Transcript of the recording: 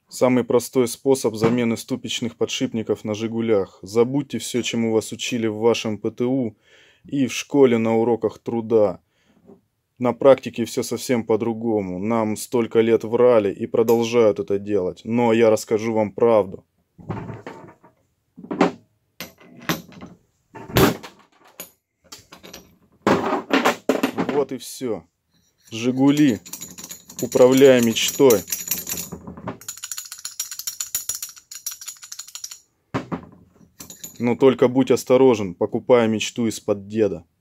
Самый простой способ замены ступичных подшипников на «Жигулях». Забудьте все, чему вас учили в вашем ПТУ и в школе на уроках труда. На практике все совсем по-другому. Нам столько лет врали и продолжают это делать. Но я расскажу вам правду. Вот и все. «Жигули». Управляя мечтой. Но только будь осторожен, покупая мечту из-под деда.